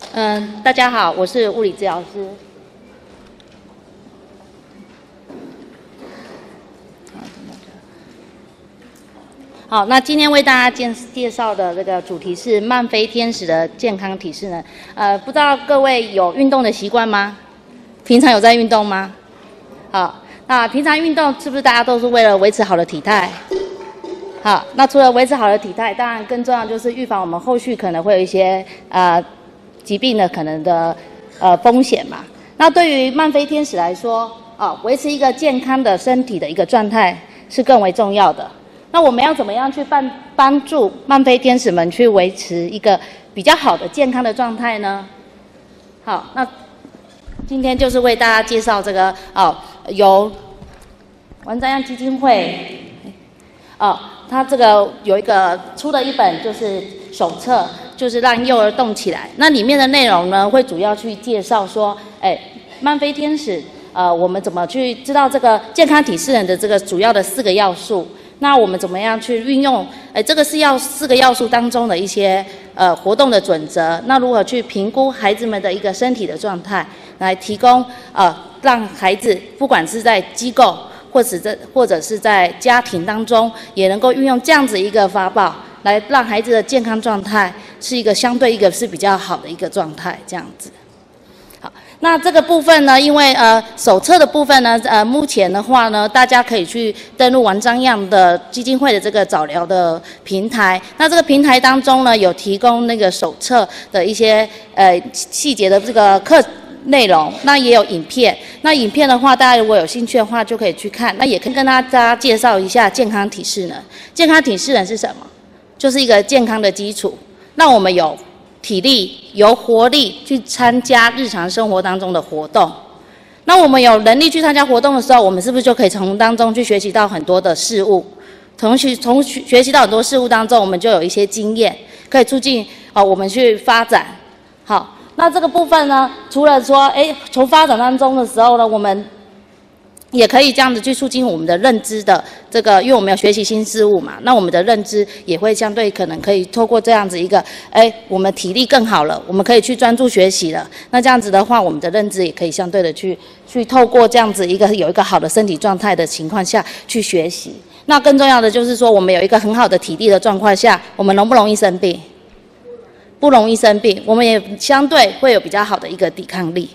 大家好，我是物理治疗师。好，那今天为大家介绍的这个主题是慢飞天使的健康体适能。不知道各位有运动的习惯吗？平常有在运动吗？好，那平常运动是不是大家都是为了维持好的体态？好，那除了维持好的体态，当然更重要就是预防我们后续可能会有一些疾病的可能的风险嘛。那对于慢飞天使来说，维持一个健康的身体的一个状态是更为重要的。那我们要怎么样去帮助慢飞天使们去维持一个比较好的健康的状态呢？好，那今天就是为大家介绍这个由王瞻阳基金会它这个有一个出了一本就是手册，就是让幼儿动起来。那里面的内容呢，会主要去介绍说，慢飞天使我们怎么去知道这个健康体适能的这个主要的4个要素。那我们怎么样去运用这个4个要素当中的一些活动的准则？那如何去评估孩子们的一个身体的状态，来提供让孩子不管是在机构或者是在家庭当中，也能够运用这样子一个法宝，来让孩子的健康状态是一个相对一个是比较好的一个状态，这样子。好，那这个部分呢，因为手册的部分呢，目前的话呢，大家可以去登录王瞻阳的基金会的这个早疗的平台。那这个平台当中呢，有提供那个手册的一些细节的这个内容，那也有影片。那影片的话，大家如果有兴趣的话，就可以去看。那也可以跟大家介绍一下健康体适能。健康体适能是什么？就是一个健康的基础，让我们有体力、有活力去参加日常生活当中的活动。那我们有能力去参加活动的时候，我们是不是就可以从当中去学习到很多的事物？从学习到很多事物当中，我们就有一些经验，可以促进我们去发展。好，那这个部分呢，除了说从发展当中的时候呢，我们也可以这样子去促进我们的认知的这个，因为我们要学习新事物嘛，那我们的认知也会相对可能可以透过这样子一个，我们体力更好了，我们可以去专注学习了。那这样子的话，我们的认知也可以相对的去透过这样子一个有一个好的身体状态的情况下去学习。那更重要的就是说，我们有一个很好的体力的状况下，我们容不容易生病？不容易生病，我们也相对会有比较好的一个抵抗力。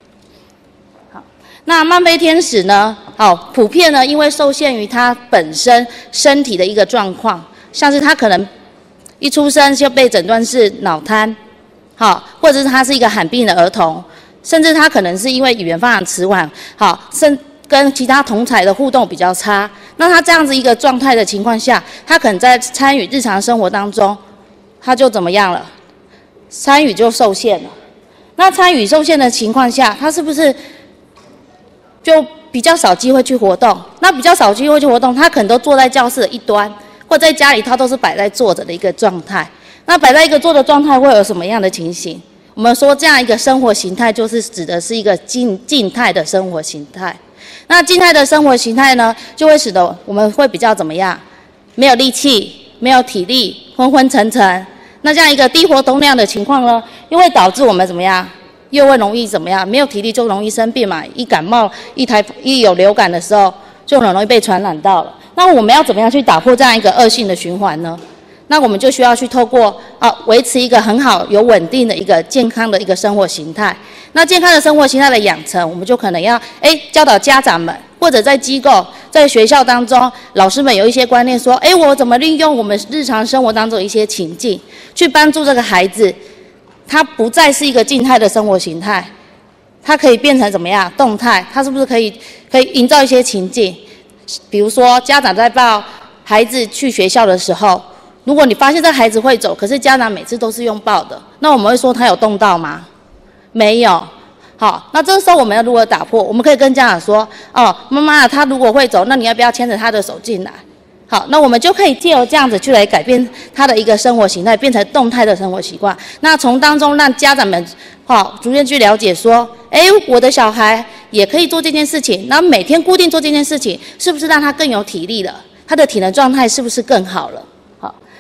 那慢飞天使呢？普遍呢，因为受限于他本身身体的一个状况，像是他可能一出生就被诊断是脑瘫，或者是他是一个罕病的儿童，甚至他可能是因为语言发展迟缓，跟其他同侪的互动比较差。那他这样子一个状态的情况下，他可能在参与日常生活当中，他就怎么样了？参与就受限了。那参与受限的情况下，他是不是就比较少机会去活动？那比较少机会去活动，他可能都坐在教室的一端，或在家里他都是摆在坐着的一个状态。那摆在一个坐的状态会有什么样的情形？我们说这样一个生活形态就是指的是一个静态的生活形态。那静态的生活形态呢，就会使得我们会比较怎么样？没有力气，没有体力，昏昏沉沉。那这样一个低活动量的情况呢，又会导致我们怎么样？又会容易怎么样？没有体力就容易生病嘛。一感冒，一有流感的时候，就很容易被传染到了。那我们要怎么样去打破这样一个恶性的循环呢？那我们就需要去透过维持一个很好、有稳定的一个健康的一个生活形态。那健康的生活形态的养成，我们就可能要教导家长们，或者在机构、在学校当中，老师们有一些观念说，我怎么利用我们日常生活当中的一些情境，去帮助这个孩子。它不再是一个静态的生活形态，它可以变成怎么样？动态。它是不是可以营造一些情境？比如说，家长在抱孩子去学校的时候，如果你发现这孩子会走，可是家长每次都是用抱的，那我们会说他有动到吗？没有。好，那这个时候我们要如何打破？我们可以跟家长说，妈妈，他如果会走，那你要不要牵着他的手进来？好，那我们就可以借由这样子去来改变他的一个生活形态，变成动态的生活习惯。那从当中让家长们逐渐去了解说，我的小孩也可以做这件事情，然后每天固定做这件事情，是不是让他更有体力了？他的体能状态是不是更好了？好，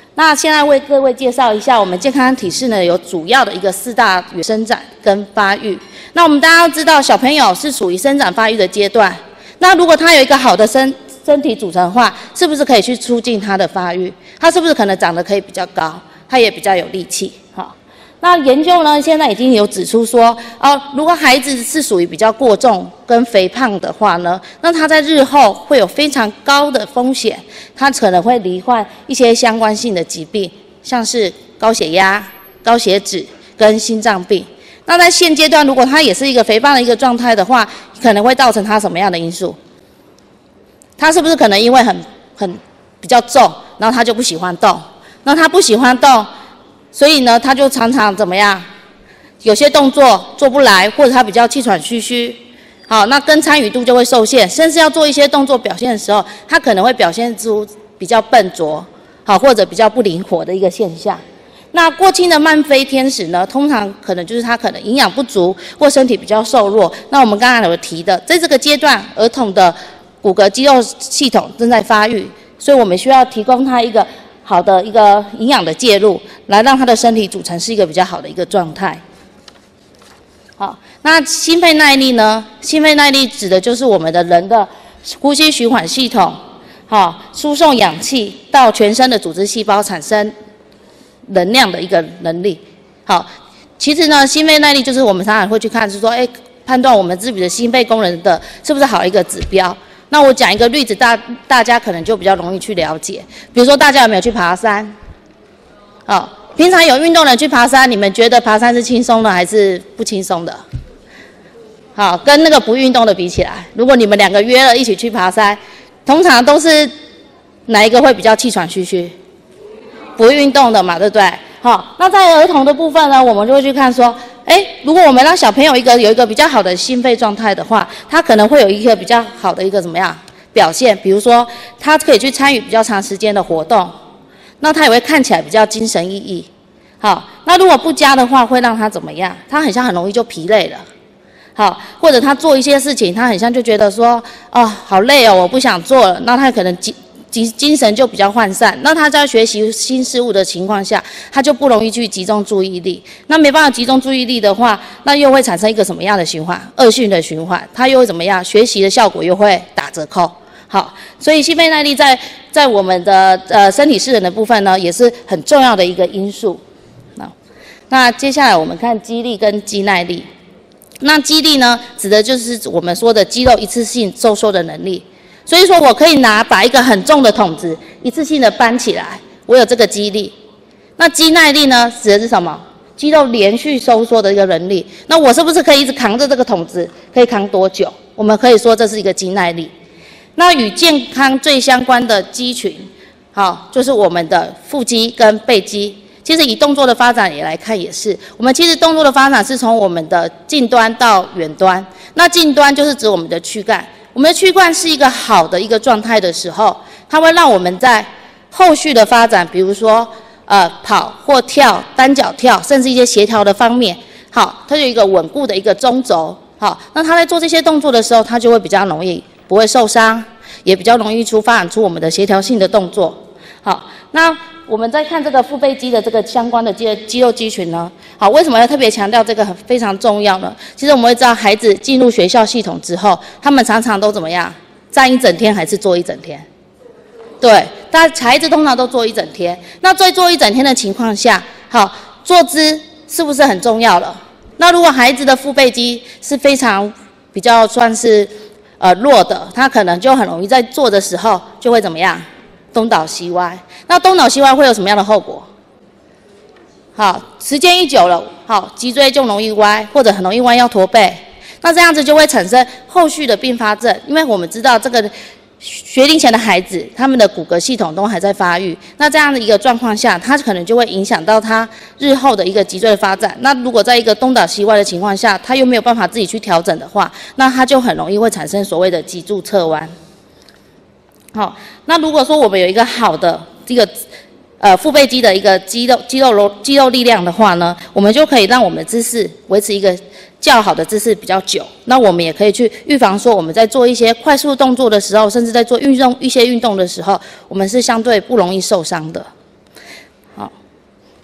那现在为各位介绍一下，我们健康体适呢有主要的一个4大生长跟发育。那我们大家都知道，小朋友是属于生长发育的阶段。那如果他有一个好的身体组成的话，是不是可以去促进他的发育？他是不是可能长得可以比较高，他也比较有力气？好，那研究呢现在已经有指出说，如果孩子是属于比较过重跟肥胖的话呢，那他在日后会有非常高的风险，他可能会罹患一些相关性的疾病，像是高血压、高血脂跟心脏病。那在现阶段，如果他也是一个肥胖的一个状态的话，可能会造成他什么样的因素？他是不是可能因为很比较重，然后他就不喜欢动？那他不喜欢动，所以呢，他就常常怎么样？有些动作做不来，或者他比较气喘吁吁，好，那跟参与度就会受限，甚至要做一些动作表现的时候，他可能会表现出比较笨拙，好，或者比较不灵活的一个现象。那过轻的慢飞天使呢，通常可能就是他可能营养不足或身体比较瘦弱。那我们刚才有提的，在这个阶段，儿童的骨骼肌肉系统正在发育，所以我们需要提供他一个好的一个营养的介入，来让他的身体组成是一个比较好的一个状态。好，那心肺耐力呢？心肺耐力指的就是我们的人的呼吸循环系统，好，输送氧气到全身的组织细胞产生能量的一个能力。好，其实呢，心肺耐力就是我们常常会去看，是说，判断我们自己的心肺功能的是不是好一个指标。那我讲一个例子，大家可能就比较容易去了解。比如说，大家有没有去爬山？好，平常有运动的人去爬山，你们觉得爬山是轻松的还是不轻松的？好，跟那个不运动的比起来，如果你们2个约了一起去爬山，通常都是哪一个会比较气喘吁吁？不运动的嘛，对不对？好，那在儿童的部分呢，我们就会去看说，如果我们让小朋友有一个比较好的心肺状态的话，他可能会有一个比较好的一个怎么样表现？比如说，他可以去参与比较长时间的活动，那他也会看起来比较精神奕奕。好，那如果不佳的话，会让他怎么样？他很容易就疲累了。好，或者他做一些事情，他很像就觉得说，好累哦，我不想做了。那他可能精神就比较涣散，那他在学习新事物的情况下，他就不容易去集中注意力。那没办法集中注意力的话，那又会产生一个什么样的循环？恶性的循环，他又会怎么样？学习的效果又会打折扣。好，所以心肺耐力在我们的身体适能的部分呢，也是很重要的一个因素。那接下来我们看肌力跟肌耐力。那肌力呢，指的就是我们说的肌肉一次性收缩的能力。所以说我可以把一个很重的桶子一次性的搬起来，我有这个肌力。那肌耐力呢，指的是什么？肌肉连续收缩的一个能力。那我是不是可以一直扛着这个桶子，可以扛多久？我们可以说这是一个肌耐力。那与健康最相关的肌群，好，就是我们的腹肌跟背肌。其实以动作的发展也来看，也是我们其实动作的发展是从我们的近端到远端。那近端就是指我们的躯干。我们的躯干是一个好的一个状态的时候，它会让我们在后续的发展，比如说跑或跳、单脚跳，甚至一些协调的方面，好，它有一个稳固的一个中轴，好，那他在做这些动作的时候，他就会比较容易不会受伤，也比较容易发展出我们的协调性的动作。好，那我们再看这个腹背肌的这个相关的肌肉肌群呢，好，为什么要特别强调这个非常重要呢？其实我们会知道，孩子进入学校系统之后，他们常常都怎么样？站一整天还是坐一整天？对，孩子通常都坐一整天。那在坐一整天的情况下，好，坐姿是不是很重要了？那如果孩子的腹背肌是非常比较算是弱的，他可能就很容易在坐的时候就会怎么样？东倒西歪。那东倒西歪会有什么样的后果？好，时间一久了，好，脊椎就容易歪，或者很容易弯腰驼背。那这样子就会产生后续的并发症，因为我们知道这个学龄前的孩子，他们的骨骼系统都还在发育。那这样的一个状况下，他可能就会影响到他日后的一个脊椎的发展。那如果在一个东倒西歪的情况下，他又没有办法自己去调整的话，那他就很容易会产生所谓的脊柱侧弯。好，那如果说我们有一个好的这个腹背肌的一个肌肉力量的话呢，我们就可以让我们的姿势维持一个较好的姿势比较久。那我们也可以去预防说我们在做一些快速动作的时候，甚至在做一些运动的时候，我们是相对不容易受伤的。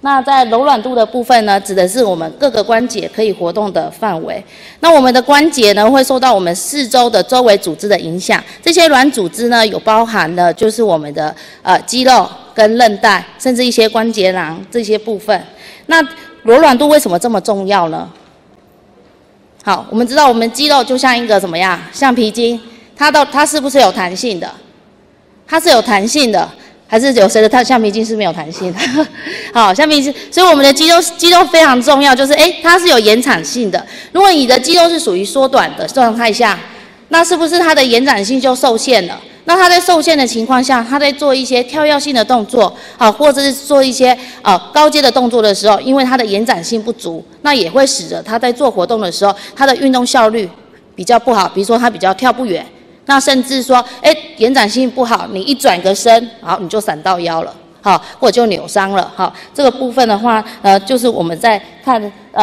那在柔软度的部分呢，指的是我们各个关节可以活动的范围。那我们的关节呢，会受到我们四周的周围组织的影响。这些软组织呢，有包含了就是我们的肌肉跟韧带，甚至一些关节囊这些部分。那柔软度为什么这么重要呢？好，我们知道我们肌肉就像一个怎么样，橡皮筋，它是不是有弹性的？它是有弹性的。还是有谁的橡皮筋是没有弹性的？好，橡皮筋，所以我们的肌肉非常重要，就是它是有延展性的。如果你的肌肉是属于缩短的状态下，那是不是它的延展性就受限了？那它在受限的情况下，它在做一些跳跃性的动作，或者是做一些高阶的动作的时候，因为它的延展性不足，那也会使得它在做活动的时候，它的运动效率比较不好，比如说它比较跳不远。那甚至说，延展性不好，你一转个身，好，你就闪到腰了，好，或者就扭伤了，好，这个部分的话，就是我们在看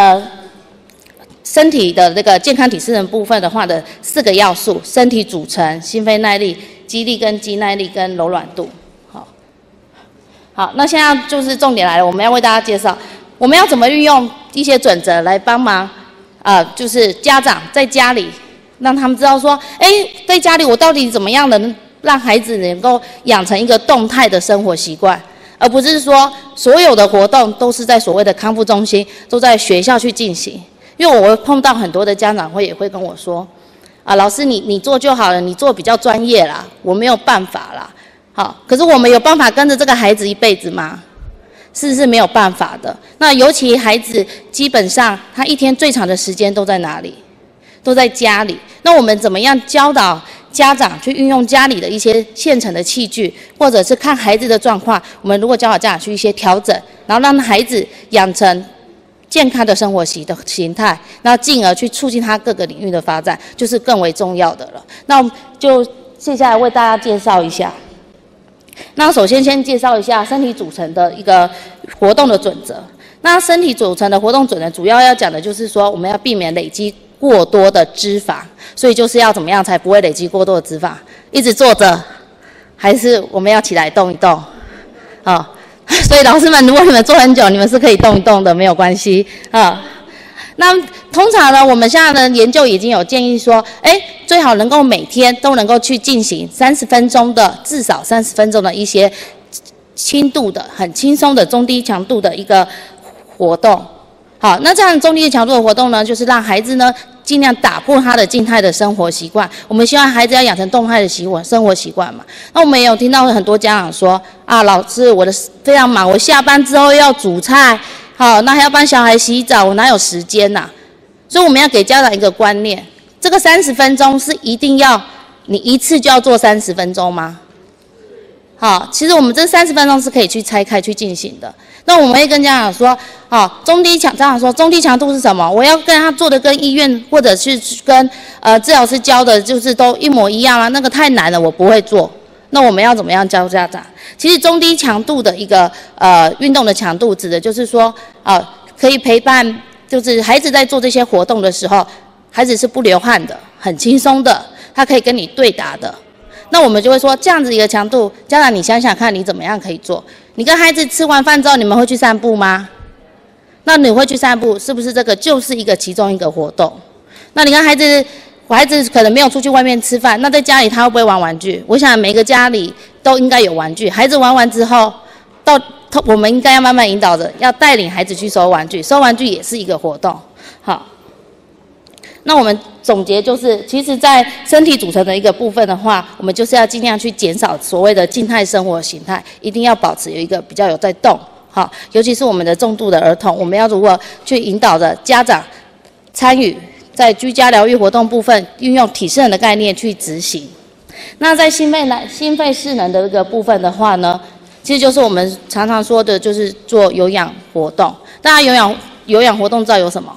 身体的这个健康体适能部分的话的4个要素：身体组成、心肺耐力、肌力跟肌耐力跟柔软度。好，那现在就是重点来了，我们要为大家介绍，我们要怎么运用一些准则来帮忙，就是家长在家里。让他们知道说，在家里我到底怎么样能让孩子能够养成一个动态的生活习惯，而不是说所有的活动都是在所谓的康复中心，都在学校去进行。因为我会碰到很多的家长也会跟我说，老师你做就好了，你做比较专业啦，我没有办法啦。好，可是我们有办法跟着这个孩子一辈子吗？是没有办法的。那尤其孩子基本上他一天最长的时间都在哪里？都在家里。那我们怎么样教导家长去运用家里的一些现成的器具，或者是看孩子的状况，我们如果教导家长去一些调整，然后让孩子养成健康的生活形态，然后进而去促进他各个领域的发展，就是更为重要的了。那我们就接下来为大家介绍一下。那首先介绍一下身体组成的一个活动的准则。那身体组成的活动准则主要要讲的就是说，我们要避免累积过多的脂肪，所以就是要怎么样才不会累积过多的脂肪？一直坐着，还是我们要起来动一动？所以老师们，如果你们坐很久，你们是可以动一动的，没有关系啊。那通常呢，我们现在的研究已经有建议说，最好能够每天都能够去进行30分钟的，至少30分钟的一些轻度的、很轻松的中低强度的一个活动。好，那这样中低强度的活动呢，就是让孩子呢尽量打破他的静态的生活习惯。我们希望孩子要养成动态的生活习惯嘛。那我们也有听到很多家长说，老师我的非常忙，我下班之后要煮菜，好，那还要帮小孩洗澡，我哪有时间啊？所以我们要给家长一个观念，这个30分钟是一定要你一次就要做30分钟吗？好，其实我们这30分钟是可以去拆开去进行的。那我们会跟家长说，家长说中低强度是什么？我要跟他做的跟医院或者是跟治疗师教的，就是都一模一样啊，那个太难了，我不会做。那我们要怎么样教家长？其实中低强度的一个运动的强度，指的就是说可以陪伴，就是孩子在做这些活动的时候，孩子是不流汗的，很轻松的，他可以跟你对答的。那我们就会说，这样子一个强度，家长你想想看，你怎么样可以做？你跟孩子吃完饭之后，你们会去散步吗？那你会去散步，是不是这个就是其中一个活动？那你跟孩子可能没有出去外面吃饭，那在家里他会不会玩玩具？我想每个家里都应该有玩具。孩子玩完之后，我们应该要慢慢引导着，要带领孩子去收玩具，收玩具也是一个活动。好。那我们总结就是，其实在身体组成的一个部分的话，我们就是要尽量去减少所谓的静态生活形态，一定要保持有一个比较有在动。好，尤其是我们的重度的儿童，我们要如何去引导着家长参与在居家疗愈活动部分，运用体适能的概念去执行。那在心肺适能的这个部分的话呢，其实就是我们常常说的，就是做有氧活动。大家有氧活动知道有什么？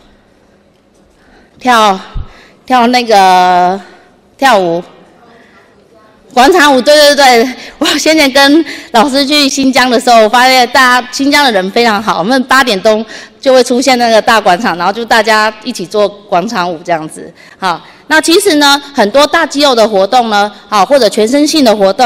跳舞，广场舞，对。我先前跟老师去新疆的时候，我发现新疆的人非常好，我们8点钟就会出现那个大广场，然后就大家一起做广场舞这样子。好，那其实呢，很多大肌肉的活动呢，或者全身性的活动，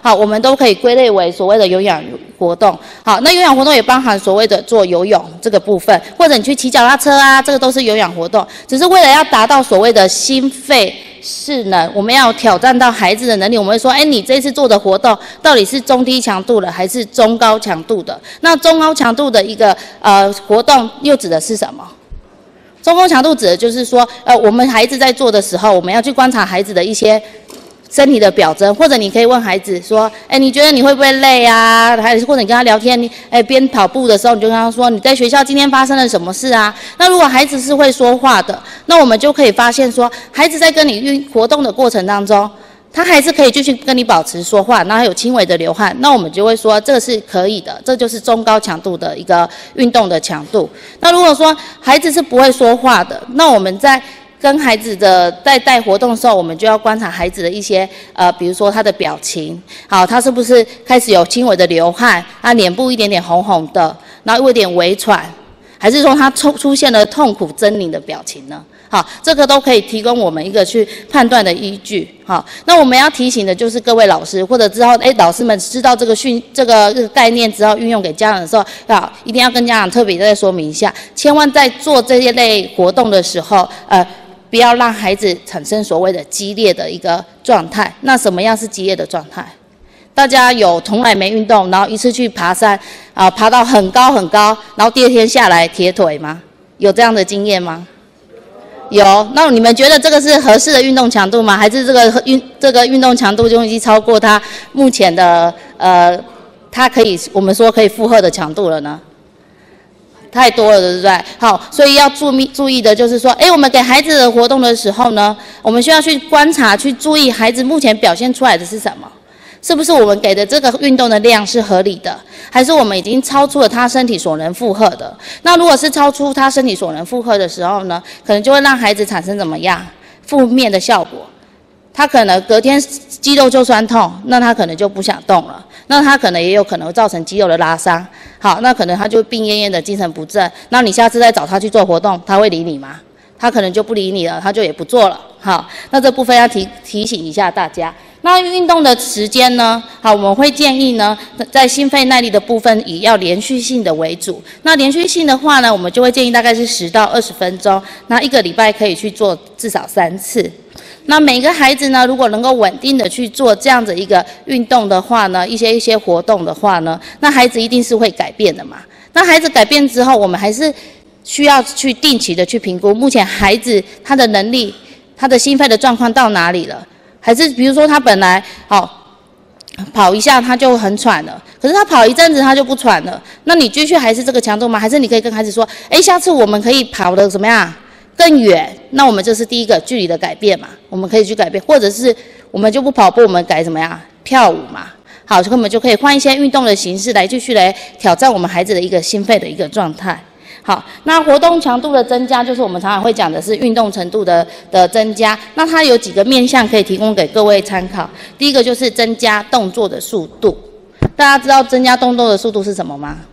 好，我们都可以归类为所谓的有氧活动。好，那有氧活动也包含所谓的做游泳这个部分，或者你去骑脚踏车啊，这个都是有氧活动。只是为了要达到所谓的心肺适能，我们要挑战到孩子的能力，我们会说，你这次做的活动到底是中低强度的还是中高强度的？那中高强度的一个活动又指的是什么？中高强度指的就是说，我们孩子在做的时候，我们要去观察孩子的一些身体的表征，或者你可以问孩子说，你觉得你会不会累啊？还是或者你跟他聊天，边跑步的时候，你就跟他说，你在学校今天发生了什么事啊？那如果孩子是会说话的，那我们就可以发现说，孩子在跟你活动的过程当中，他还是可以继续跟你保持说话，然后有轻微的流汗，那我们就会说这个是可以的，这就是中高强度的一个运动的强度。那如果说孩子是不会说话的，那我们在跟孩子的在带活动的时候，我们就要观察孩子的一些比如说他的表情，好，他是不是开始有轻微的流汗，他脸部一点点红红的，然后有点微喘，还是说他出现了痛苦狰狞的表情呢？好，这个都可以提供我们一个去判断的依据。好，那我们要提醒的就是各位老师，或者之后老师们知道这个概念之后，运用给家长的时候，一定要跟家长特别再说明一下，千万在做这些类活动的时候，不要让孩子产生所谓的激烈的一个状态。那什么样是激烈的状态？大家有从来没运动，然后一次去爬山，爬到很高很高，然后第二天下来铁腿吗？有这样的经验吗？有。那你们觉得这个是合适的运动强度吗？还是这个运动强度就已经超过他目前的他我们说可以负荷的强度了呢？太多了，对不对？好，所以要注意的就是说，我们给孩子的活动的时候呢，我们需要去观察、去注意孩子目前表现出来的是什么，是不是我们给的这个运动的量是合理的，还是我们已经超出了他身体所能负荷的？那如果是超出他身体所能负荷的时候呢，可能就会让孩子产生怎么样负面的效果？他可能隔天肌肉就酸痛，那他可能就不想动了，那他可能也有可能造成肌肉的拉伤。好，那可能他就病恹恹的，精神不振。那你下次再找他去做活动，他会理你吗？他可能就不理你了，他就也不做了。好，那这部分要提醒一下大家。那运动的时间呢？好，我们会建议呢，在心肺耐力的部分以要连续性的为主。那连续性的话呢，我们就会建议大概是10到20分钟，那1个礼拜可以去做至少3次。那每个孩子呢，如果能够稳定的去做这样子一个运动的话呢，一些活动的话呢，那孩子一定是会改变的嘛。那孩子改变之后，我们还是需要去定期的去评估，目前孩子他的能力、他的心肺的状况到哪里了？还是比如说他本来跑一下他就很喘了，可是他跑一阵子他就不喘了，那你继续还是这个强度吗？还是你可以跟孩子说，下次我们可以跑的怎么样？更远，那我们这是第一个距离的改变嘛，我们可以去改变，或者是我们就不跑步，我们改怎么样？跳舞嘛。好，我们就可以换一些运动的形式来继续来挑战我们孩子的一个心肺的一个状态。好，那活动强度的增加，就是我们常常会讲的是运动程度的增加。那它有几个面向可以提供给各位参考。第一个就是增加动作的速度。大家知道增加动作的速度是什么吗？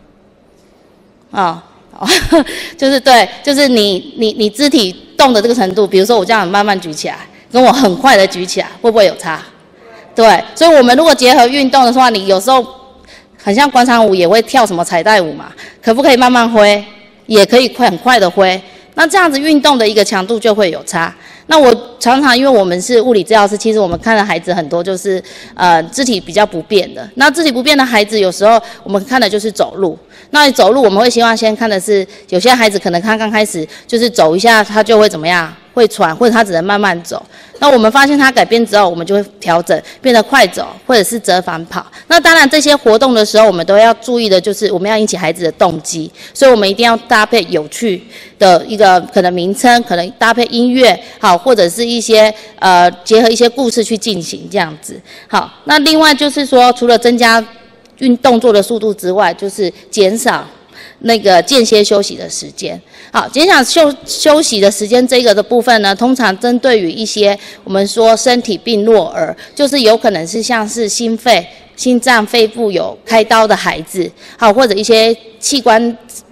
就是你肢体动的这个程度，比如说我这样慢慢举起来，跟我很快的举起来，会不会有差？对，所以我们如果结合运动的话，你有时候很像广场舞也会跳什么彩带舞嘛，可不可以慢慢挥？也可以很快的挥。那这样子运动的一个强度就会有差。那我常常因为我们是物理治疗师，其实我们看的孩子很多就是肢体比较不便的。那肢体不便的孩子，有时候我们看的就是走路。那走路我们会希望先看的是，有些孩子可能他刚开始就是走一下，他就会怎么样？会喘，或者他只能慢慢走。那我们发现他改变之后，我们就会调整，变得快走，或者是折返跑。那当然这些活动的时候，我们都要注意的就是我们要引起孩子的动机，所以我们一定要搭配有趣的一个可能名称，可能搭配音乐，好，或者是一些结合一些故事去进行这样子。好，那另外就是说，除了增加动作的速度之外，就是减少那个间歇休息的时间。好，减少休息的时间这个的部分呢，通常针对于一些我们说身体病弱儿，就是有可能是像是心肺、心脏、肺部有开刀的孩子，好，或者一些器官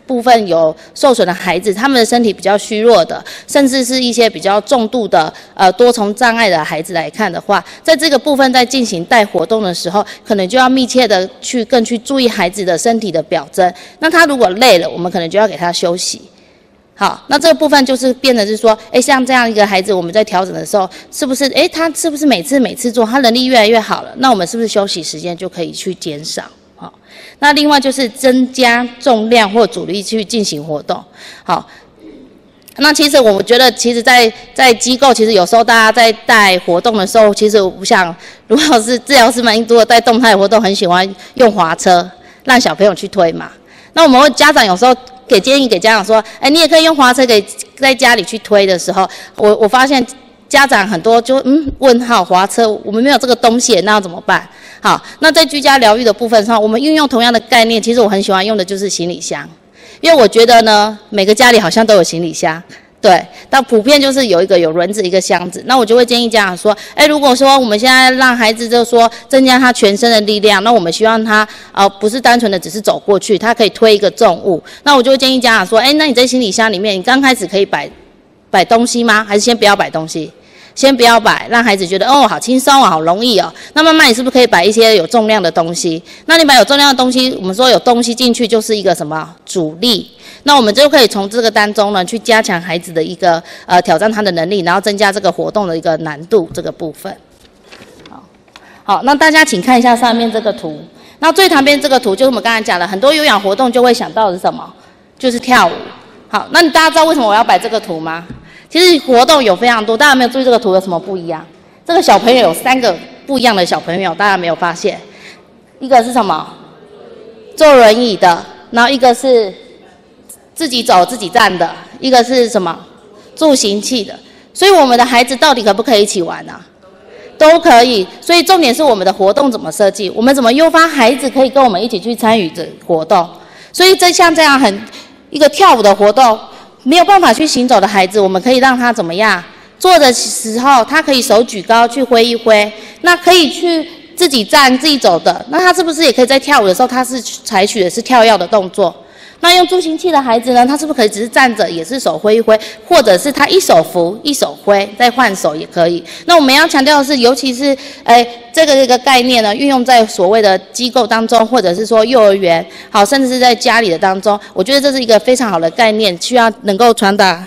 部分有受损的孩子，他们的身体比较虚弱的，甚至是一些比较重度的多重障碍的孩子来看的话，在这个部分在进行带活动的时候，可能就要密切的更去注意孩子的身体的表征。那他如果累了，我们可能就要给他休息。好，那这个部分就是变得是说，像这样一个孩子，我们在调整的时候，是不是他是不是每次做，他能力越来越好了？那我们是不是休息时间就可以去减少？好，那另外就是增加重量或阻力去进行活动。好，那其实我觉得，其实在机构，其实有时候大家在带活动的时候，其实我想，如果是治疗师们如果带动态活动，很喜欢用滑车让小朋友去推嘛。那我们家长有时候建议给家长说，你也可以用滑车在家里去推的时候，我发现家长很多就问号，滑车我们没有这个东西，那要怎么办？好，那在居家疗愈的部分上，我们运用同样的概念，其实我很喜欢用的就是行李箱，因为我觉得呢，每个家里好像都有行李箱。对，但普遍就是有轮子一个箱子，那我就会建议家长说，如果说我们现在让孩子就说增加他全身的力量，那我们希望他不是单纯的只是走过去，他可以推一个重物，那我就会建议家长说，那你在行李箱里面，你刚开始可以摆东西吗？还是先不要摆东西？先不要摆，让孩子觉得好轻松好容易那慢慢你是不是可以摆一些有重量的东西？那你摆有重量的东西，我们说有东西进去就是一个什么阻力？那我们就可以从这个当中呢，去加强孩子的一个挑战他的能力，然后增加这个活动的一个难度这个部分。好，那大家请看一下上面这个图。那最旁边这个图就是我们刚才讲的，很多有氧活动就会想到的是什么？就是跳舞。好，那大家知道为什么我要摆这个图吗？其实活动有非常多，大家有没有注意这个图有什么不一样？这个小朋友有3个不一样的小朋友，大家有没有发现？一个是什么？坐轮椅的，然后一个是自己走自己站的，一个是什么？助行器的。所以我们的孩子到底可不可以一起玩啊？都可以。所以重点是我们的活动怎么设计，我们怎么诱发孩子可以跟我们一起去参与这活动。所以像这样一个跳舞的活动，没有办法去行走的孩子，我们可以让他怎么样？做的时候，他可以手举高去挥一挥，那可以去自己站、自己走的，那他是不是也可以在跳舞的时候，他是采取的是跳跃的动作？那用助行器的孩子呢，他是不是可以只是站着，也是手挥一挥，或者是他一手扶一手挥，再换手也可以？那我们要强调的是，尤其是这个概念呢，运用在所谓的机构当中，或者是说幼儿园，好，甚至是在家里的当中，我觉得这是一个非常好的概念，需要能够传达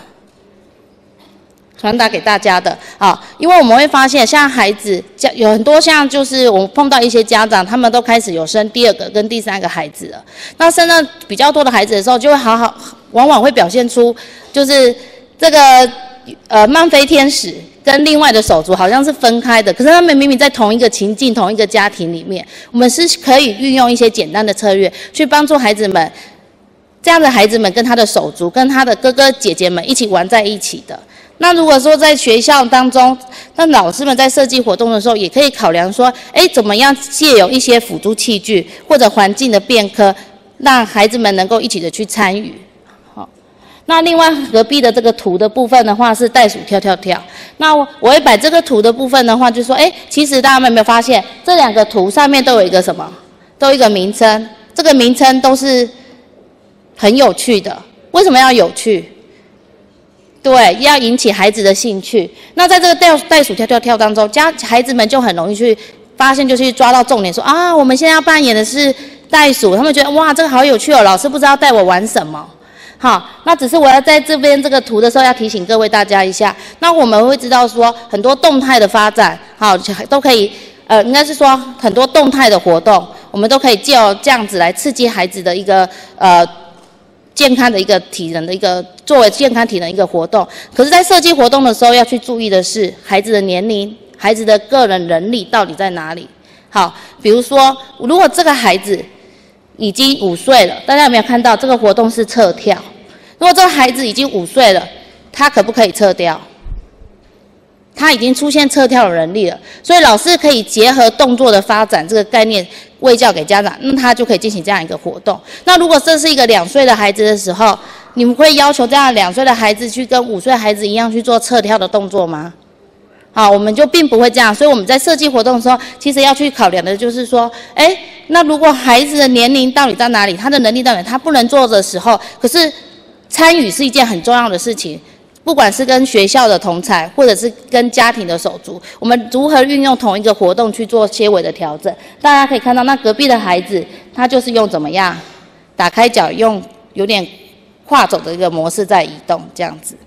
给大家的。好，因为我们会发现，像孩子有很多像就是我们碰到一些家长，他们都开始有生第2个跟第3个孩子了。那生了比较多的孩子的时候，就会往往会表现出就是这个慢飞天使跟另外的手足好像是分开的，可是他们明明在同一个情境、同一个家庭里面，我们是可以运用一些简单的策略去帮助孩子们，这样的孩子们跟他的手足、跟他的哥哥姐姐们一起玩在一起的。那如果说在学校当中，那老师们在设计活动的时候，也可以考量说，怎么样借由一些辅助器具或者环境的变科，让孩子们能够一起的去参与。好，那另外隔壁的这个图的部分的话是袋鼠跳跳跳。那我会摆这个图的部分的话，就是说，其实大家有没有发现，这2个图上面都有一个什么？都有一个名称，这个名称都是很有趣的。为什么要有趣？对，要引起孩子的兴趣。那在这个袋鼠跳跳跳当中，孩子们就很容易去发现，就是抓到重点，说啊，我们现在要扮演的是袋鼠，他们觉得哇，这个好有趣哦，老师不知道带我玩什么。好，那只是我要在这边这个图的时候要提醒各位大家一下，那我们会知道说很多动态的发展，好，都可以，应该是说很多动态的活动，我们都可以借由这样子来刺激孩子的一个健康的一个体能的一个作为健康体能一个活动。可是，在设计活动的时候要去注意的是孩子的年龄、孩子的个人能力到底在哪里。好，比如说，如果这个孩子已经5岁了，大家有没有看到这个活动是侧跳？如果这个孩子已经5岁了，他可不可以侧跳？他已经出现侧跳的能力了，所以老师可以结合动作的发展这个概念卫教给家长，那他就可以进行这样一个活动。那如果这是一个2岁的孩子的时候，你们会要求这样2岁的孩子去跟5岁孩子一样去做侧跳的动作吗？ 好，我们就并不会这样，所以我们在设计活动的时候，其实要去考量的就是说，那如果孩子的年龄到底在哪里，他的能力到哪里，他不能做的时候，可是参与是一件很重要的事情，不管是跟学校的同侪，或者是跟家庭的手足，我们如何运用同一个活动去做些微的调整？大家可以看到，那隔壁的孩子，他就是用怎么样，打开脚，用有点跨走的一个模式在移动，这样子。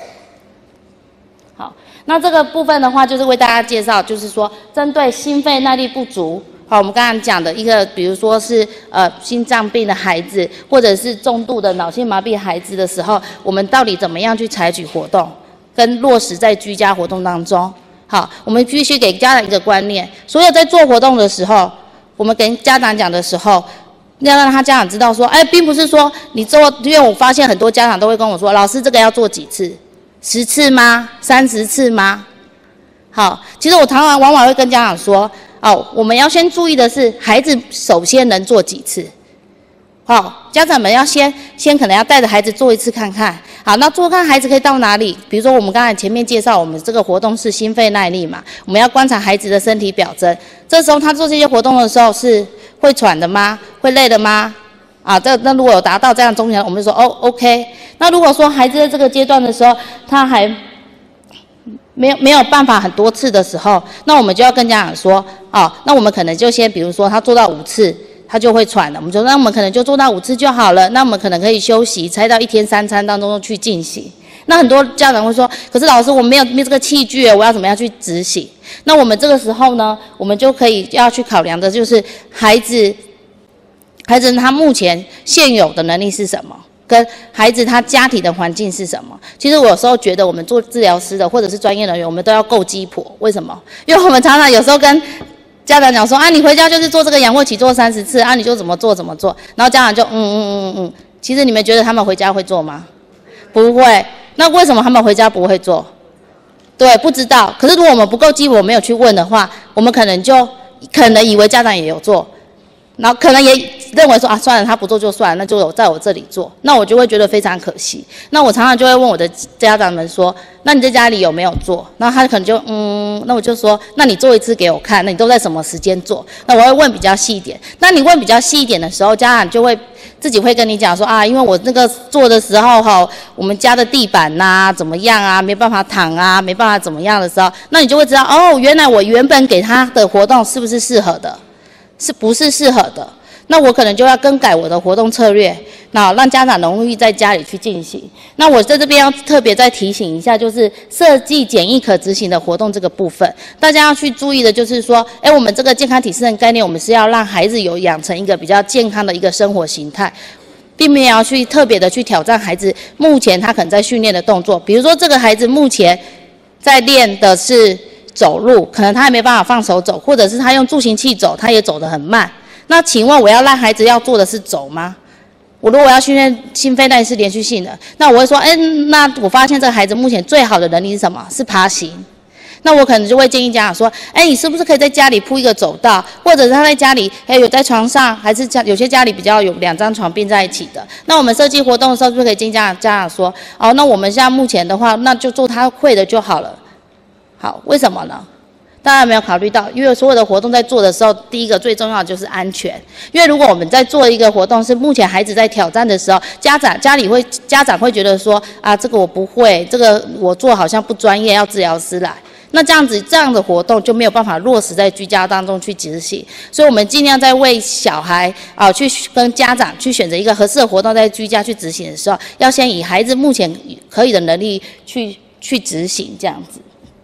好。那这个部分的话，就是为大家介绍，就是说针对心肺耐力不足，好，我们刚刚讲的一个，比如说是心脏病的孩子，或者是重度的脑性麻痹孩子的时候，我们到底怎么样去采取活动，跟落实在居家活动当中？好，我们必须给家长一个观念，所有在做活动的时候，我们跟家长讲的时候，要让他家长知道说，并不是说你做，因为我发现很多家长都会跟我说，老师这个要做几次？10次吗？30次吗？好，其实我常常往往会跟家长说，我们要先注意的是，孩子首先能做几次。好，家长们要先可能要带着孩子做一次看看。好，那做看孩子可以到哪里？比如说我们刚才前面介绍，我们这个活动是心肺耐力嘛，我们要观察孩子的身体表征。这时候他做这些活动的时候是会喘的吗？会累的吗？那如果有达到这样中间，我们就说OK。那如果说孩子在这个阶段的时候，他还没有办法很多次的时候，那我们就要跟家长说，那我们可能就先，比如说他做到5次，他就会喘了，我们说那我们可能就做到5次就好了，那我们可能可以休息，才到1天3餐当中去进行。那很多家长会说，可是老师我没有这个器具，我要怎么样去执行？那我们这个时候呢，我们就可以要去考量的就是孩子他目前现有的能力是什么，跟孩子他家庭的环境是什么。其实我有时候觉得我们做治疗师的或者是专业人员，我们都要够鸡婆。为什么？因为我们常常有时候跟家长讲说，你回家就是做这个仰卧起坐30次，你就怎么做，然后家长就其实你们觉得他们回家会做吗？不会。那为什么他们回家不会做？对，不知道。可是如果我们不够鸡婆，没有去问的话，我们可能以为家长也有做。然后可能也认为说算了，他不做就算了，那就在我这里做，那我就会觉得非常可惜。那我常常就会问我的家长们说，那你在家里有没有做？那他可能就那我就说，那你做一次给我看，那你都在什么时间做？那我会问比较细一点。那你问比较细一点的时候，家长就会自己会跟你讲说因为我那个做的时候我们家的地板怎么样没办法躺没办法怎么样的时候，那你就会知道原来我原本给他的活动是不是适合的？是不是适合的？那我可能就要更改我的活动策略，那让家长容易在家里去进行。那我在这边要特别再提醒一下，就是设计简易可执行的活动这个部分，大家要去注意的就是说，我们这个健康体适能概念，我们是要让孩子有养成一个比较健康的一个生活形态，并没有要去特别的去挑战孩子目前他可能在训练的动作。比如说这个孩子目前在练的是走路，可能他还没办法放手走，或者是他用助行器走，他也走得很慢。那请问我要让孩子要做的是走吗？我如果要训练心肺耐力是连续性的，那我会说，那我发现这个孩子目前最好的能力是什么？是爬行。那我可能就会建议家长说，你是不是可以在家里铺一个走道，或者是他在家里有在床上，还是有些家里比较有2张床并在一起的。那我们设计活动的时候，是不是可以建议家长说，那我们现在目前的话，那就做他会的就好了。好，为什么呢？大家有没有考虑到，因为所有的活动在做的时候，第一个最重要的就是安全。因为如果我们在做一个活动是目前孩子在挑战的时候，家长会觉得说这个我不会，这个我做好像不专业，要治疗师来。那这样的活动就没有办法落实在居家当中去执行。所以我们尽量在为小孩去跟家长去选择一个合适的活动，在居家去执行的时候，要先以孩子目前可以的能力去执行这样子。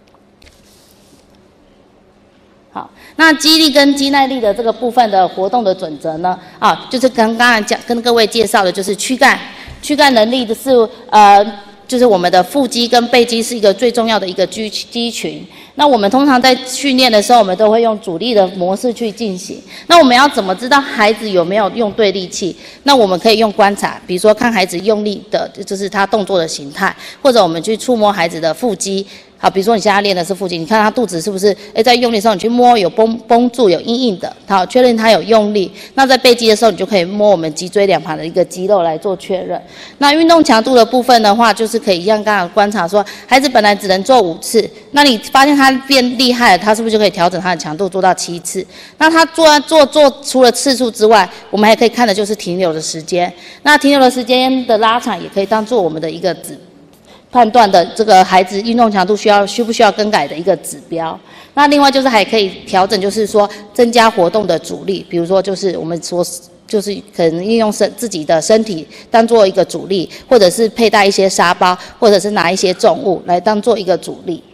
好，那肌力跟肌耐力的这个部分的活动的准则呢，就是刚才跟各位介绍的，就是躯干能力的是就是我们的腹肌跟背肌是一个最重要的一个肌群。那我们通常在训练的时候，我们都会用阻力的模式去进行。那我们要怎么知道孩子有没有用对力气？那我们可以用观察，比如说看孩子用力的，就是他动作的形态，或者我们去触摸孩子的腹肌。 好，比如说你现在练的是腹肌，你看他肚子是不是在用力的时候，你去摸有绷住，有硬硬的，好，确认他有用力。那在背肌的时候，你就可以摸我们脊椎两旁的一个肌肉来做确认。那运动强度的部分的话，就是可以像刚刚观察说，孩子本来只能做5次，那你发现他变厉害了，他是不是就可以调整他的强度做到7次？那他做除了次数之外，我们还可以看的就是停留的时间。那停留的时间的拉长，也可以当做我们的一个判断的这个孩子运动强度需不需要更改的一个指标。那另外就是还可以调整，就是说增加活动的阻力，比如说就是我们说就是可能运用自己的身体当做一个阻力，或者是佩戴一些沙包，或者是拿一些重物来当做一个阻力。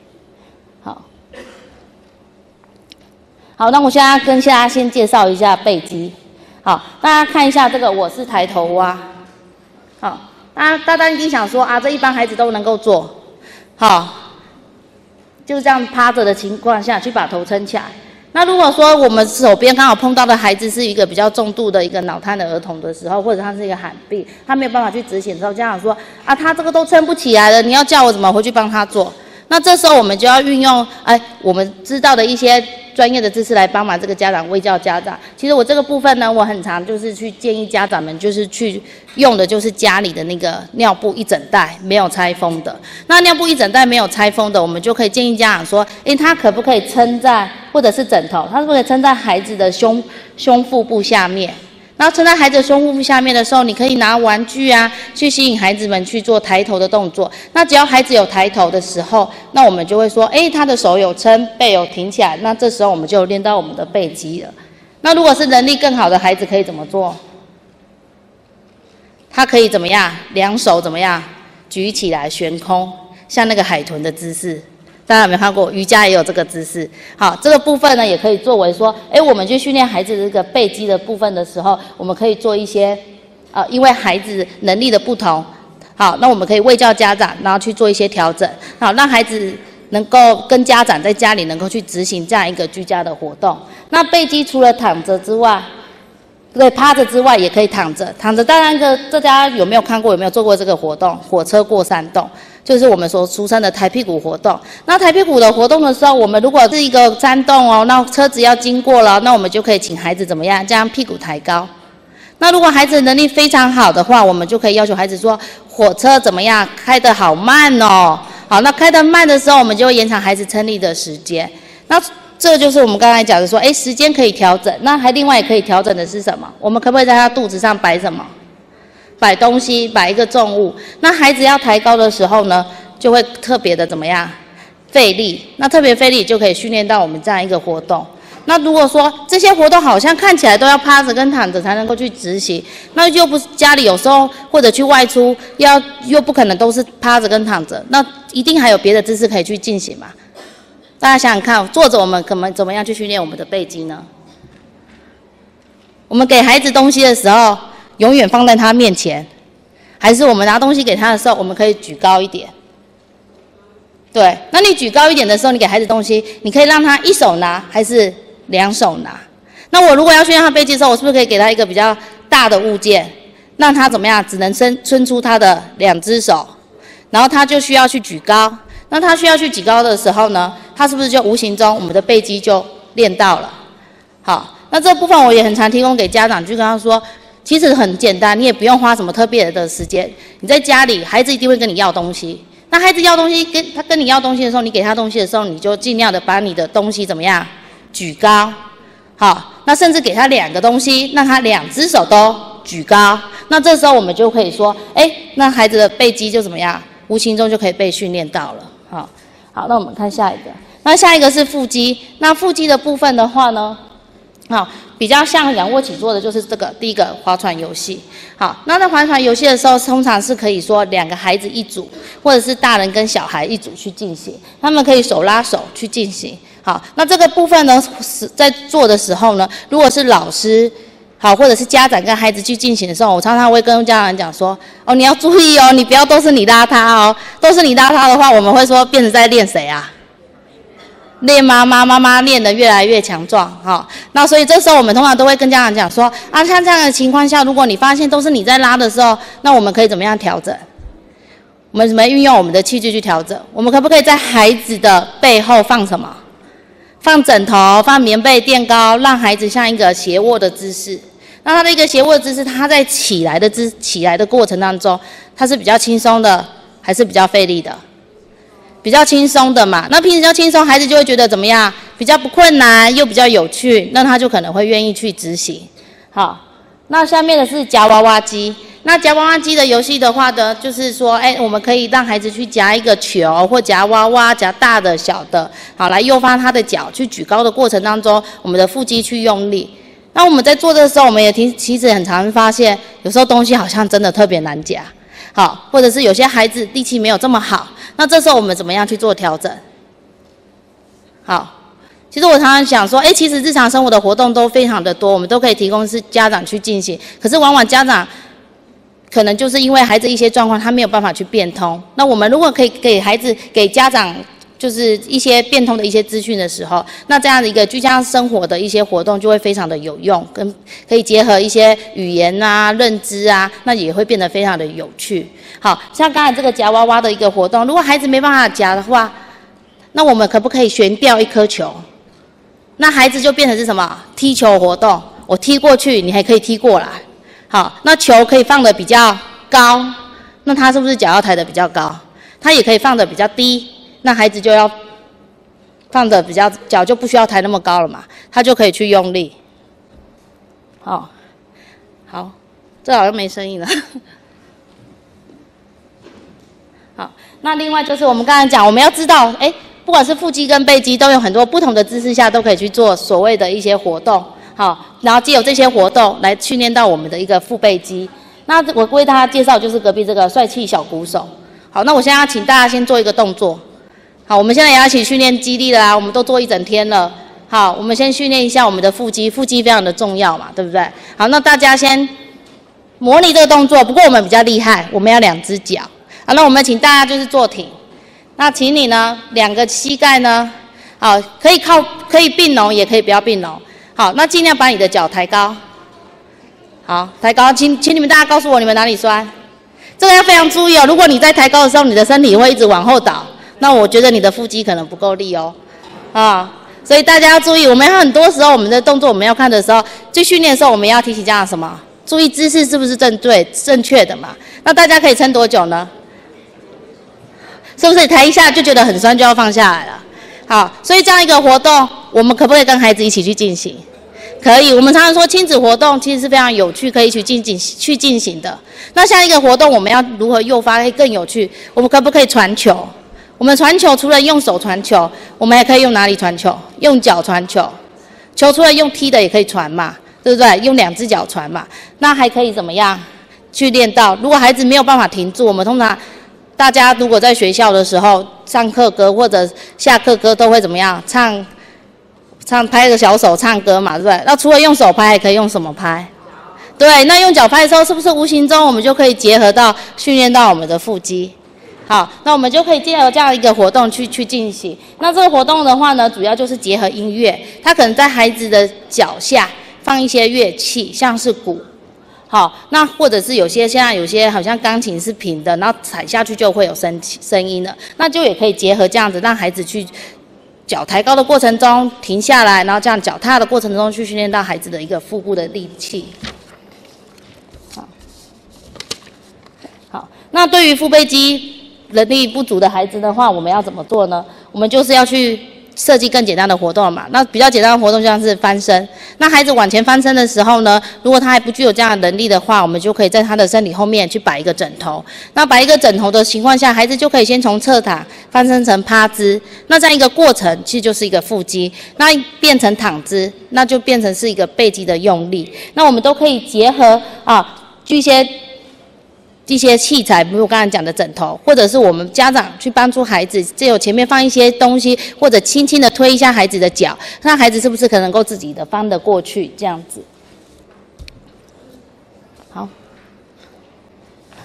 好，那我现在跟大家先介绍一下背肌。好，大家看一下这个，我是抬头蛙。好。大家一定想说啊，这一般孩子都能够做，好，就这样趴着的情况下去把头撑起来。那如果说我们手边刚好碰到的孩子是一个比较重度的一个脑瘫的儿童的时候，或者他是一个罕病，他没有办法去执行的时候，家长说啊，他这个都撑不起来了，你要叫我怎么回去帮他做？那这时候我们就要运用我们知道的一些专业的知识来帮忙这个家长卫教家长。其实我这个部分呢，我很常就是去建议家长们就是去用的就是家里的那个尿布一整袋没有拆封的。那尿布一整袋没有拆封的，我们就可以建议家长说，他可不可以撑在或者是枕头，他是不是可以撑在孩子的胸腹部下面？然后撑在孩子的胸部下面的时候，你可以拿玩具啊，去吸引孩子们去做抬头的动作。那只要孩子有抬头的时候，那我们就会说，他的手有撑，背有挺起来，那这时候我们就练到我们的背肌了。那如果是能力更好的孩子，可以怎么做？他可以怎么样？两手怎么样？举起来悬空，像那个海豚的姿势。大家有没有看过？瑜伽也有这个姿势。好，这个部分呢，也可以作为说，我们去训练孩子的这个背肌的部分的时候，我们可以做一些，因为孩子能力的不同，好，那我们可以卫教家长，然后去做一些调整，好，让孩子能够跟家长在家里能够去执行这样一个居家的活动。那背肌除了躺着之外，对，趴着之外也可以躺着。躺着，当然大家有没有看过？有没有做过这个活动？火车过山洞。就是我们所俗称的抬屁股活动。那抬屁股的活动的时候，我们如果是一个山洞哦，那车子要经过了，那我们就可以请孩子怎么样，将屁股抬高。那如果孩子能力非常好的话，我们就可以要求孩子说，火车怎么样，开得好慢哦。好，那开得慢的时候，我们就会延长孩子撑力的时间。那这就是我们刚才讲的说，时间可以调整。那还另外也可以调整的是什么？我们可不可以在他肚子上摆什么？摆东西，摆一个重物。那孩子要抬高的时候呢，就会特别的怎么样？费力。那特别费力就可以训练到我们这样一个活动。那如果说这些活动好像看起来都要趴着跟躺着才能够去执行，那又不是家里有时候或者去外出又不可能都是趴着跟躺着，那一定还有别的姿势可以去进行嘛？大家想想看，坐着我们可能怎么样去训练我们的背肌呢？我们给孩子东西的时候，永远放在他面前，还是我们拿东西给他的时候，我们可以举高一点？对，那你举高一点的时候，你给孩子东西，你可以让他一手拿，还是2手拿？那我如果要训练他背肌的时候，我是不是可以给他一个比较大的物件，让他怎么样，只能伸出他的2只手，然后他就需要去举高。那他需要去举高的时候呢，他是不是就无形中我们的背肌就练到了？好，那这部分我也很常提供给家长，就跟他说，其实很简单，你也不用花什么特别的时间。你在家里，孩子一定会跟你要东西。那孩子要东西，他跟你要东西的时候，你给他东西的时候，你就尽量的把你的东西怎么样举高。好，那甚至给他2个东西，让他2只手都举高。那这时候我们就可以说，那孩子的背肌就怎么样，无形中就可以被训练到了。好，那我们看下一个。那下一个是腹肌。那腹肌的部分的话呢，比较像仰卧起坐的就是这个第一个划船游戏。好，那在划船游戏的时候，通常是可以说2个孩子一组，或者是大人跟小孩一组去进行，他们可以手拉手去进行。好，那这个部分呢，在做的时候呢，如果是老师好，或者是家长跟孩子去进行的时候，我常常会跟家长讲说，你要注意哦，你不要都是你拉他哦，都是你拉他的话，我们会说变成在练谁啊？练妈妈练得越来越强壮，那所以这时候我们通常都会跟家长讲说，像这样的情况下，如果你发现都是你在拉的时候，那我们可以怎么样调整？我我们怎么运用我们的器具去调整？我们可不可以在孩子的背后放什么？放枕头，放棉被垫高，让孩子像一个斜卧的姿势。那他的一个斜卧的姿势，他在起来的过程当中，他是比较轻松的，还是比较费力的？比较轻松的嘛。那平时比较轻松，孩子就会觉得怎么样？比较不困难，又比较有趣，那他就可能会愿意去执行。好，那下面的是夹娃娃机。那夹娃娃机的游戏的话呢，就是说，我们可以让孩子去夹一个球，或夹娃娃，夹大的、小的，好，来诱发他的脚去举高的过程当中，我们的腹肌去用力。那我们在做的时候，我们也其实很常发现，有时候东西好像真的特别难夹，好，或者是有些孩子力气没有这么好，那这时候我们怎么样去做调整？好。其实我常常想说，其实日常生活的活动都非常的多，我们都可以提供是家长去进行。可是往往家长可能就是因为孩子一些状况，他没有办法去变通。那我们如果可以给家长就是一些变通的一些资讯的时候，那这样的一个居家生活的一些活动就会非常的有用，跟可以结合一些语言啊、认知啊，那也会变得非常的有趣。好像刚才这个夹娃娃的一个活动，如果孩子没办法夹的话，那我们可不可以悬吊一颗球？那孩子就变成是什么？踢球活动，我踢过去，你还可以踢过来。好，那球可以放得比较高，那他是不是脚要抬得比较高？他也可以放得比较低，那孩子就要放得比较脚就不需要抬那么高了嘛，他就可以去用力。好，这好像没声音了。好，那另外就是我们刚才讲，我们要知道，不管是腹肌跟背肌，都有很多不同的姿势下都可以去做所谓的一些活动，好，然后藉由这些活动来训练到我们的一个腹背肌。那我为大家介绍就是隔壁这个帅气小鼓手。好，那我现在要请大家先做一个动作。好，我们现在也要一起训练肌力了啊，我们都做一整天了。好，我们先训练一下我们的腹肌，腹肌非常的重要嘛，对不对？好，那大家先模拟这个动作，不过我们比较厉害，我们要2只脚。好，那我们请大家就是坐挺。那请你呢，2个膝盖呢，好，可以并拢，也可以不要并拢。好，那尽量把你的脚抬高。好，抬高，请你们大家告诉我你们哪里酸。这个要非常注意哦，如果你在抬高的时候，你的身体会一直往后倒，那我觉得你的腹肌可能不够力哦。所以大家要注意，我们很多时候我们的动作我们要看的时候，去训练的时候我们要提醒家长什么？注意姿势是不是正确的嘛？那大家可以撑多久呢？是不是抬一下就觉得很酸就要放下来了？好，所以这样一个活动，我们可不可以跟孩子一起去进行？可以。我们常常说亲子活动其实是非常有趣，可以去进行的。那像一个活动，我们要如何诱发会更有趣？我们可不可以传球？我们传球除了用手传球，我们还可以用哪里传球？用脚传球。球除了用踢的也可以传嘛，对不对？用2只脚传嘛。那还可以怎么样去练到？如果孩子没有办法停住，我们通常大家如果在学校的时候上课歌或者下课歌都会怎么样？拍个小手唱歌嘛，对不对？那除了用手拍，还可以用什么拍？对，那用脚拍的时候，是不是无形中我们就可以结合到训练到我们的腹肌？好，那我们就可以借由这样一个活动去进行。那这个活动的话呢，主要就是结合音乐，它可能在孩子的脚下放一些乐器，像是鼓。好，那或者是现在有些好像钢琴是平的，然后踩下去就会有声音了，那就也可以结合这样子，让孩子去脚抬高的过程中停下来，然后这样脚踏的过程中去训练到孩子的一个腹部的力气。好，那对于腹背肌能力不足的孩子的话，我们要怎么做呢？我们就是要去设计更简单的活动嘛。那比较简单的活动像是翻身。那孩子往前翻身的时候呢，如果他还不具有这样的能力的话，我们就可以在他的身体后面去摆一个枕头。那摆一个枕头的情况下，孩子就可以先从侧躺翻身成趴姿。那这样一个过程其实就是一个腹肌。那变成躺姿，那就变成是一个背肌的用力。那我们都可以结合一些器材，比如我刚才讲的枕头，或者是我们家长去帮助孩子，只有前面放一些东西，或者轻轻的推一下孩子的脚，那孩子是不是可能够自己的翻得过去？这样子。好，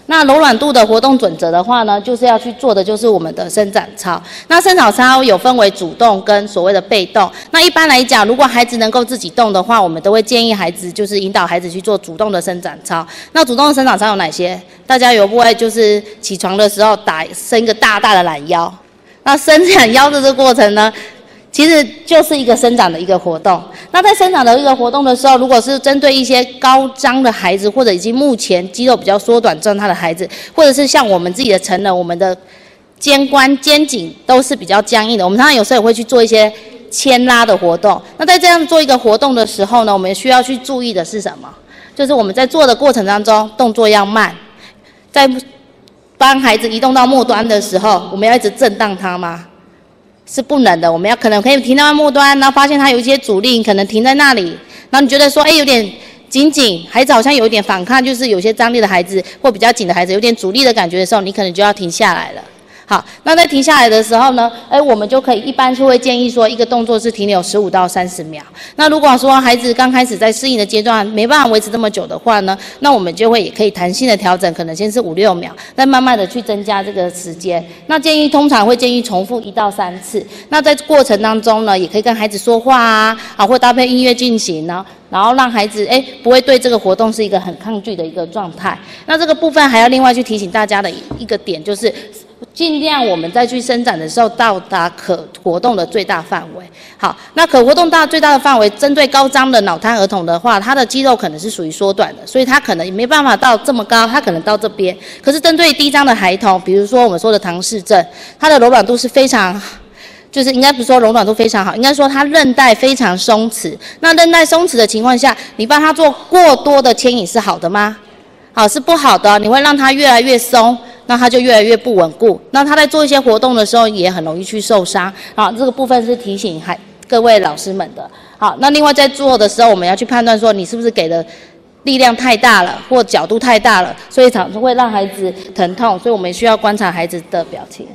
那柔软度的活动准则的话呢，就是要去做的就是我们的伸展操。那伸展操有分为主动跟所谓的被动。那一般来讲，如果孩子能够自己动的话，我们都会建议孩子就是引导孩子去做主动的伸展操。那主动的伸展操有哪些？大家有不会就是起床的时候伸一个大大的懒腰？那伸展腰的这个过程呢，其实就是一个伸展的一个活动。那在伸展的一个活动的时候，如果是针对一些高张的孩子，或者已经目前肌肉比较缩短状态的孩子，或者是像我们自己的成人，我们的肩关、肩颈都是比较僵硬的，我们常常有时候也会去做一些牵拉的活动。那在这样做一个活动的时候呢，我们需要去注意的是什么？就是我们在做的过程当中，动作要慢。在帮孩子移动到末端的时候，我们要一直震荡它吗？是不能的，我们可能可以停到末端，然后发现它有一些阻力，可能停在那里，然后你觉得说，有点紧，孩子好像有一点反抗，就是有些张力的孩子或比较紧的孩子，有点阻力的感觉的时候，你可能就要停下来了。好，那在停下来的时候呢，我们就可以一般就会建议说，一个动作是停留15到30秒。那如果说孩子刚开始在适应的阶段没办法维持这么久的话呢，那我们就会也可以弹性的调整，可能先是5、6秒，再慢慢的去增加这个时间。那通常会建议重复1到3次。那在过程当中呢，也可以跟孩子说话啊，或搭配音乐进行，然后让孩子不会对这个活动是一个很抗拒的一个状态。那这个部分还要另外去提醒大家的一个点就是，尽量我们再去伸展的时候，到达可活动的最大范围。好，那可活动最大的范围，针对高张的脑瘫儿童的话，他的肌肉可能是属于缩短的，所以他可能也没办法到这么高，他可能到这边。可是针对低张的孩童，比如说我们说的唐氏症，他的柔软度是非常，就是应该不是说柔软度非常好，应该说他韧带非常松弛。那韧带松弛的情况下，你帮他做过多的牵引是好的吗？好，是不好的，你会让他越来越松。那他就越来越不稳固，那他在做一些活动的时候也很容易去受伤。好，这个部分是提醒各位老师们的。好，那另外在做的时候，我们要去判断说你是不是给的力量太大了，或角度太大了，所以常常会让孩子疼痛，所以我们需要观察孩子的表情。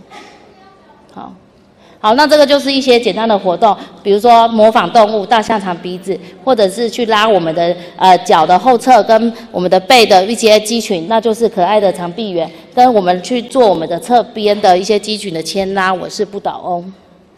好，那这个就是一些简单的活动，比如说模仿动物，大象长鼻子，或者是去拉我们的脚的后侧跟我们的背的一些肌群，那就是可爱的长臂猿，跟我们去做我们的侧边的一些肌群的牵拉，我是不倒翁。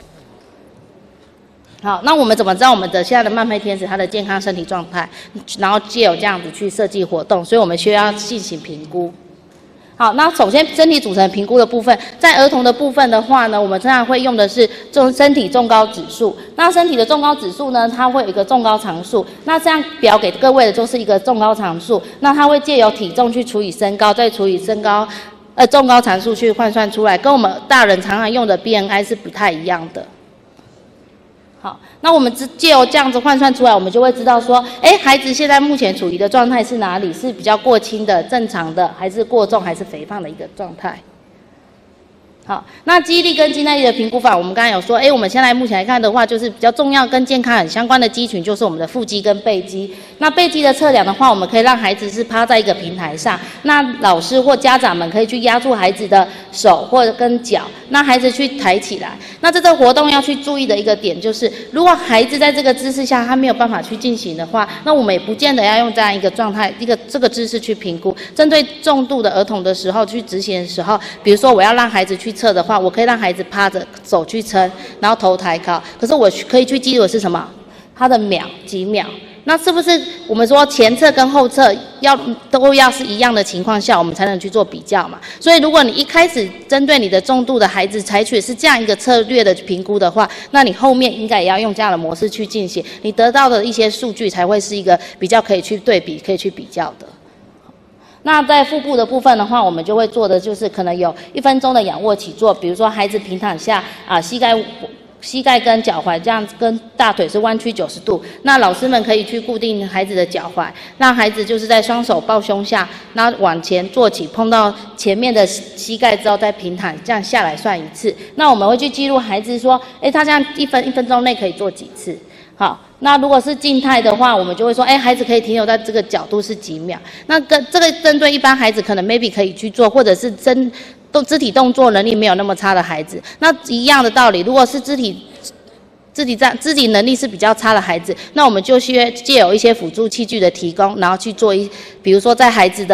好，那我们怎么知道我们的现在的慢飞天使它的健康身体状态？然后借由这样子去设计活动，所以我们需要进行评估。好，那首先身体组成评估的部分，在儿童的部分的话呢，我们通常会用的是身体重高指数。那身体的重高指数呢，它会有一个重高常数。那这样表给各位的就是一个重高常数。那它会借由体重去除以身高，再除以重高常数去换算出来，跟我们大人常常用的 BMI 是不太一样的。好，那我们借由这样子换算出来，我们就会知道说，孩子现在目前处于的状态是哪里？是比较过轻的、正常的，还是过重，还是肥胖的一个状态？好，那记忆力跟肌耐力的评估法，我们刚才有说，我们现在目前来看的话，就是比较重要跟健康很相关的肌群，就是我们的腹肌跟背肌。那背肌的测量的话，我们可以让孩子是趴在一个平台上，那老师或家长们可以去压住孩子的手或者跟脚，那孩子去抬起来。那这个活动要去注意的一个点就是，如果孩子在这个姿势下他没有办法去进行的话，那我们也不见得要用这样一个状态、这个姿势去评估。针对重度的儿童的时候去执行的时候，比如说我要让孩子去测的话，我可以让孩子趴着手去撑，然后头抬高。可是我可以去记录的是什么？他的几秒。那是不是我们说前侧跟后侧都要是一样的情况下，我们才能去做比较嘛？所以如果你一开始针对你的重度的孩子采取的是这样一个策略的评估的话，那你后面应该也要用这样的模式去进行，你得到的一些数据才会是一个比较可以去对比、可以去比较的。那在腹部的部分的话，我们就会做的就是可能有1分钟的仰卧起坐，比如说孩子平躺下膝盖跟脚踝这样子，跟大腿是弯曲90度。那老师们可以去固定孩子的脚踝，让孩子就是在双手抱胸下，然后往前坐起，碰到前面的膝盖之后再平躺，这样下来算1次。那我们会去记录孩子说，他这样1分钟内可以做几次。好，那如果是静态的话，我们就会说，孩子可以停留在这个角度是几秒。那这个针对一般孩子可能 maybe 可以去做，或者是肢体动作能力没有那么差的孩子，那一样的道理，如果是肢体能力是比较差的孩子，那我们就需要借由一些辅助器具的提供，然后去做比如说在孩子的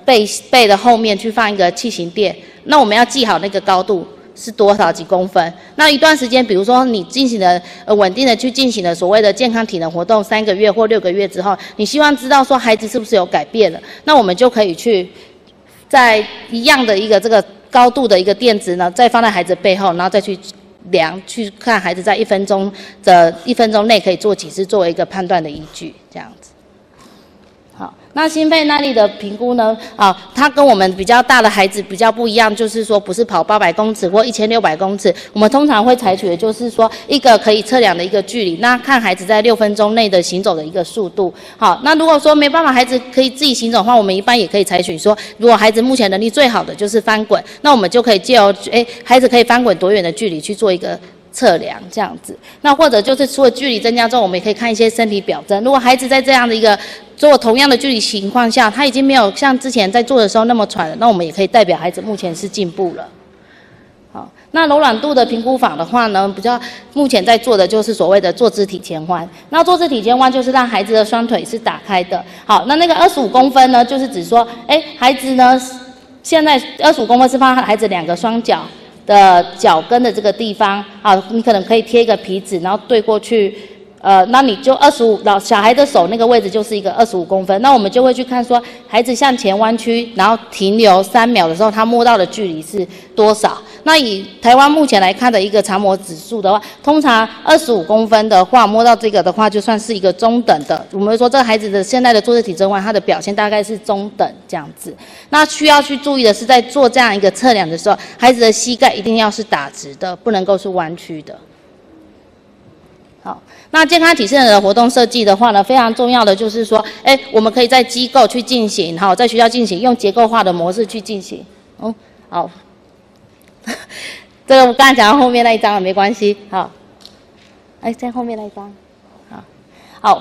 背的后面去放一个器型垫，那我们要记好那个高度是多少几公分。那一段时间，比如说你进行了稳定的去进行了所谓的健康体能活动3个月或6个月之后，你希望知道说孩子是不是有改变了，那我们就可以去在一样的一个这个高度的一个垫子呢，再放在孩子背后，然后再去量，去看孩子在1分钟内可以做几次，作为一个判断的依据，这样子。好，那心肺耐力的评估呢？它跟我们比较大的孩子比较不一样，就是说不是跑800公尺或1600公尺，我们通常会采取的就是说一个可以测量的一个距离，那看孩子在6分钟内的行走的一个速度。好，那如果说没办法，孩子可以自己行走的话，我们一般也可以采取说，如果孩子目前能力最好的就是翻滚，那我们就可以借由孩子可以翻滚多远的距离去做一个测量这样子。那或者就是除了距离增加之后，我们也可以看一些身体表征。如果孩子在这样的一个做同样的距离情况下，他已经没有像之前在做的时候那么喘了，那我们也可以代表孩子目前是进步了。好，那柔软度的评估法的话呢，比较目前在做的就是所谓的坐姿体前弯。那坐姿体前弯就是让孩子的双腿是打开的。好，那个25公分呢，就是指说，孩子呢现在25公分是放孩子2个双脚的脚跟的这个地方，好，你可能可以贴一个皮纸，然后对过去，那你就小孩的手那个位置就是一个25公分，那我们就会去看说，孩子向前弯曲，然后停留3秒的时候，他摸到的距离是多少？那以台湾目前来看的一个常模指数的话，通常25公分的话，摸到这个的话，就算是一个中等的。我们说这个孩子的现在的坐姿体前弯，他的表现大概是中等这样子。那需要去注意的是，在做这样一个测量的时候，孩子的膝盖一定要是打直的，不能够是弯曲的。好，那健康体适能的活动设计的话呢，非常重要的就是说，我们可以在机构去进行，好，在学校进行，用结构化的模式去进行。好，这个我刚才讲到后面那一张了，没关系。好，在后面那一张，好，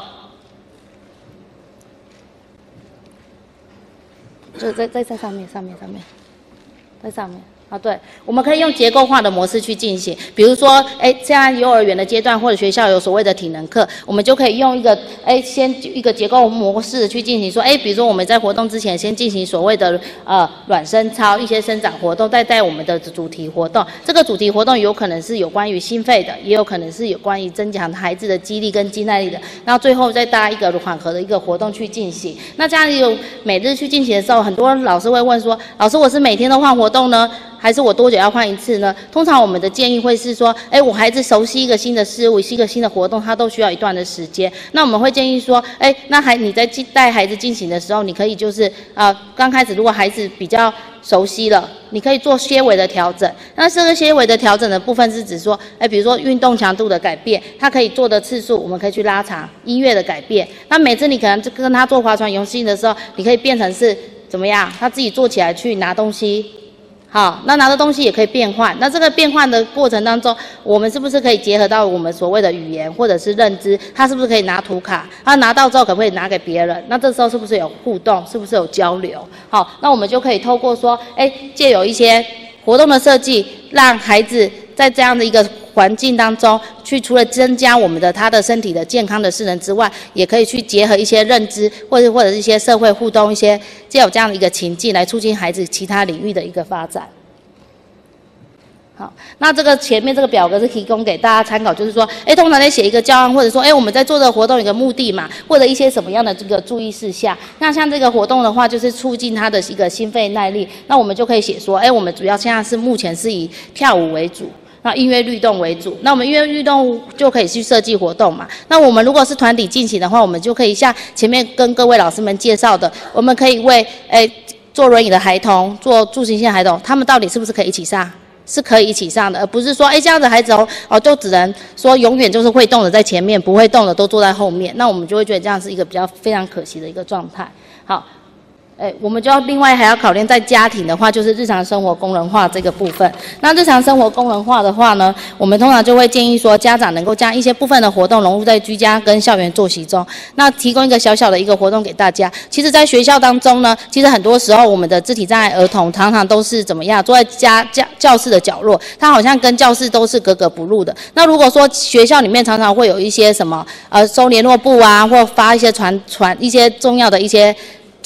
就在上面，在上面。对，我们可以用结构化的模式去进行，比如说，现在幼儿园的阶段或者学校有所谓的体能课，我们就可以用一个，先一个结构模式去进行，说，比如说我们在活动之前先进行所谓的暖身操，一些伸展活动，再带我们的主题活动。这个主题活动有可能是有关于心肺的，也有可能是有关于增强孩子的肌力跟肌耐力的。然后最后再搭一个缓和的一个活动去进行。那这样有每日去进行的时候，很多老师会问说，老师我是每天都换活动呢？还是我多久要换一次呢？通常我们的建议会是说，我孩子熟悉一个新的事物，一个新的活动，他都需要一段的时间。那我们会建议说，那你在带孩子进行的时候，你可以就是刚开始如果孩子比较熟悉了，你可以做些微的调整。那这个些微的调整的部分是指说，比如说运动强度的改变，他可以做的次数我们可以去拉长，音乐的改变。那每次你可能跟他做划船游戏的时候，你可以变成是怎么样？他自己坐起来去拿东西。好，那拿的东西也可以变换。那这个变换的过程当中，我们是不是可以结合到我们所谓的语言或者是认知？他是不是可以拿图卡？他拿到之后可不可以拿给别人？那这时候是不是有互动？是不是有交流？好，那我们就可以透过说，借有一些活动的设计，让孩子在这样的一个环境当中，除了增加他的身体的健康的势能之外，也可以去结合一些认知，或者是一些社会互动，借有这样的一个情境来促进孩子其他领域的一个发展。好，那这个前面这个表格是提供给大家参考，就是说，通常在写一个教案，或者说，我们在做这个活动有一个目的嘛，或者一些什么样的这个注意事项。那像这个活动的话，就是促进他的一个心肺耐力，那我们就可以写说，我们主要现在目前是以跳舞为主。那音乐律动为主，那我们音乐律动就可以去设计活动嘛。那我们如果是团体进行的话，我们就可以像前面跟各位老师们介绍的，我们可以为坐轮椅的孩童、做助行性孩童，他们到底是不是可以一起上？是可以一起上的，而不是说，这样的孩子就只能说永远就是会动的在前面，不会动的都坐在后面，那我们就会觉得这样是一个比较非常可惜的一个状态。好。我们就要另外还要考虑在家庭的话，就是日常生活功能化这个部分。那日常生活功能化的话呢，我们通常就会建议说，家长能够将一些部分的活动融入在居家跟校园作息中。那提供一个小小的一个活动给大家。其实，在学校当中呢，其实很多时候我们的肢体障碍儿童常常都是怎么样，坐在教室的角落，他好像跟教室都是格格不入的。那如果说学校里面常常会有一些什么收联络簿啊，或发一些传一些重要的一些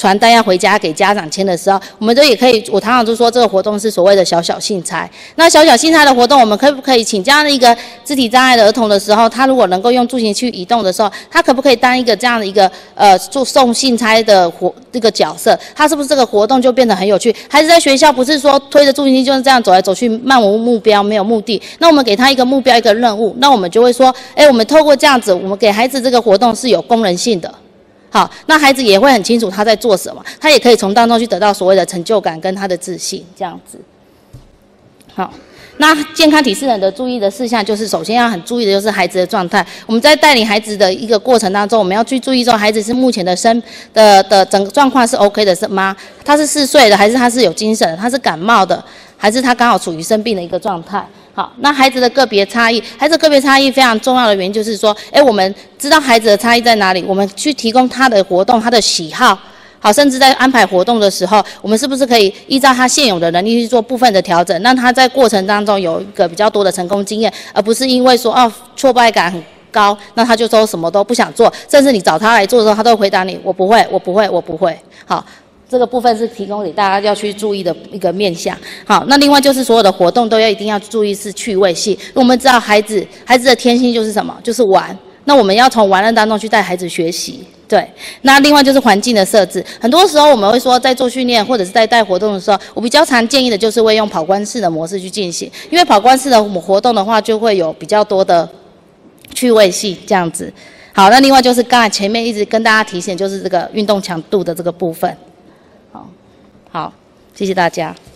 传单要回家给家长签的时候，我们也可以，我常常就说这个活动是所谓的小小信差。那小小信差的活动，我们可不可以请这样的一个肢体障碍的儿童的时候，他如果能够用助行器移动的时候，他可不可以当一个这样的一个做送信差的这个角色？他是不是这个活动就变得很有趣？孩子在学校不是说推着助行器就是这样走来走去，漫无目标，没有目的。那我们给他一个目标，一个任务，那我们就会说，我们透过这样子，我们给孩子这个活动是有功能性的。好，那孩子也会很清楚他在做什么，他也可以从当中去得到所谓的成就感跟他的自信，这样子。好，那健康体适能的注意的事项就是，首先要很注意的就是孩子的状态。我们在带领孩子的一个过程当中，我们要去注意说，孩子是目前的整个状况是 OK 的吗？他是4岁的，还是他是有精神的？他是感冒的，还是他刚好处于生病的一个状态？好，那孩子的个别差异，孩子个别差异非常重要的原因就是说，我们知道孩子的差异在哪里，我们去提供他的活动、他的喜好，好，甚至在安排活动的时候，我们是不是可以依照他现有的能力去做部分的调整，让他在过程当中有一个比较多的成功经验，而不是因为说挫败感很高，那他就说什么都不想做，甚至你找他来做的时候，他都会回答你我不会，我不会，我不会。好。这个部分是提供给大家要去注意的一个面向。好，那另外就是所有的活动都一定要注意是趣味性。我们知道孩子的天性就是什么？就是玩。那我们要从玩乐当中去带孩子学习。对。那另外就是环境的设置。很多时候我们会说，在做训练或者是在带活动的时候，我比较常建议的就是会用跑关式的模式去进行，因为跑关式的活动的话，就会有比较多的趣味性这样子。好，那另外就是刚才前面一直跟大家提醒，就是这个运动强度的这个部分。好，谢谢大家。